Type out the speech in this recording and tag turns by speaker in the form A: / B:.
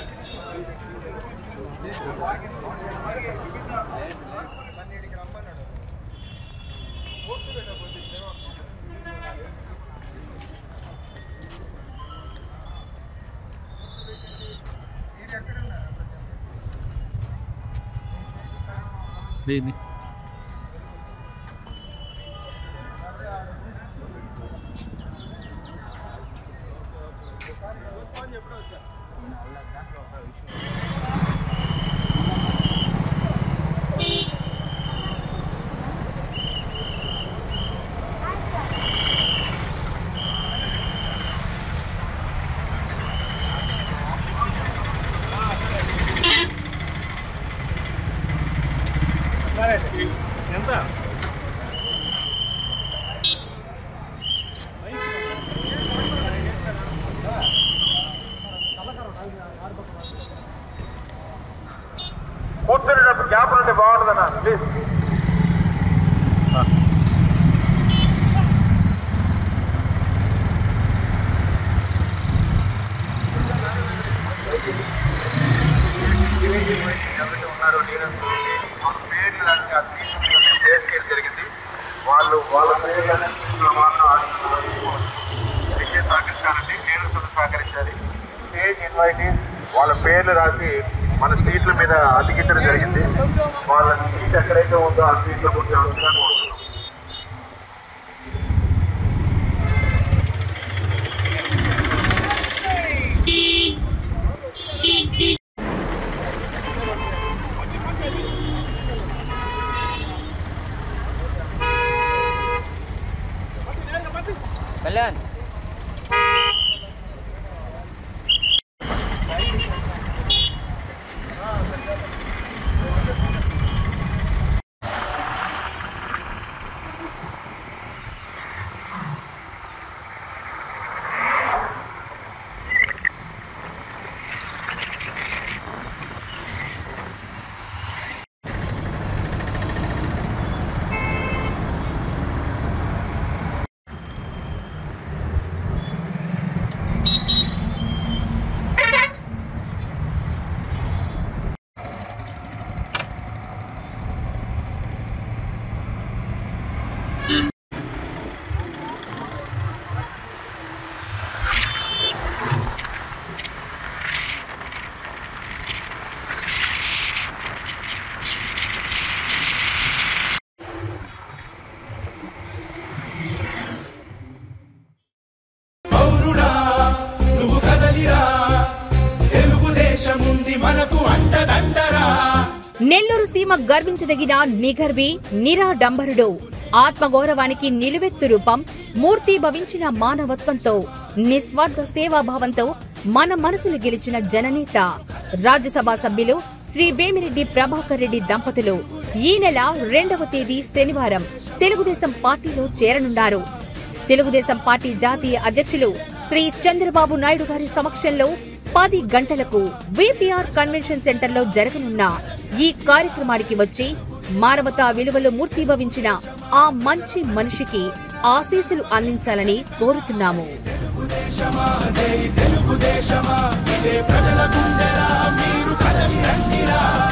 A: దీన్ని ఎంత కూర్చునేటప్పుడు గ్యాప్ ఉంటే బాగుంటుందన్నా ప్లీజ్. ఎవరైతే ఉన్నారో లీడర్స్ పేర్లు జరిగింది. వాళ్ళ పేర్లు సహకరించాలండి, లీడర్స్ సహకరించాలి. స్టేజ్ ఇన్వైటీస్ వాళ్ళ పేర్లు రాసి మన సీట్ల మీద అతికించడం జరిగింది. వాళ్ళ సీట్ ఎక్కడైతే ఉందో ఆ సీట్లో కూర్చోవాల్సిందిగా కోరుతున్నాం.
B: కళ్యాణ్
C: నెల్లూరు సీమ గర్వించదగిన నిగర్వి నిరాడంబరుడు, ఆత్మగౌరవానికి నిలువెత్తు రూపం, మూర్తి భవించిన మానవత్వంతో నిస్వార్థ సేవాభావంతో మన మనసులు గెలిచిన జననేత, రాజ్యసభ సభ్యులు శ్రీ వేమిరెడ్డి ప్రభాకర్ రెడ్డి దంపతులు ఈ నెల 2వ తేదీ శనివారం తెలుగుదేశం పార్టీలో చేరనున్నారు. తెలుగుదేశం పార్టీ జాతీయ అధ్యక్షులు శ్రీ చంద్రబాబు నాయుడు గారి సమక్షంలో 10 గంటలకు విపిఆర్ కన్వెన్షన్ సెంటర్లో జరగనున్న ఈ కార్యక్రమానికి వచ్చి మానవతా విలువలు మూర్తిభవించిన ఆ మంచి మనిషికి ఆశీస్సులు అందించాలని కోరుతున్నాము.
D: తెలుగుదేశమా, ఇదే ప్రజల గుండెరా, మీరు కదలి రండిరా.